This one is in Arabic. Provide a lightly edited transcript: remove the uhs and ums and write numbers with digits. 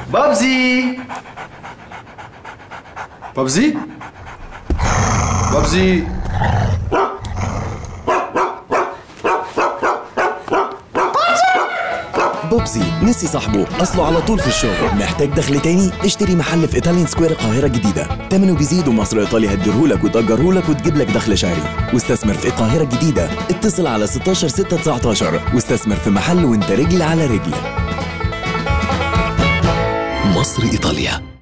بابزي بابزي بابزي. بوبسي نسي صاحبه، اصله على طول في الشغل. محتاج دخل تاني؟ اشتري محل في ايطاليان سكوير القاهره الجديده، تمنه بيزيد ومصر ايطاليا هتديرهولك وتأجرهولك وتجيب لك دخل شهري. واستثمر في القاهره الجديده، اتصل على 16 6 19 واستثمر في محل وانت رجل على رجل. مصر إيطاليا.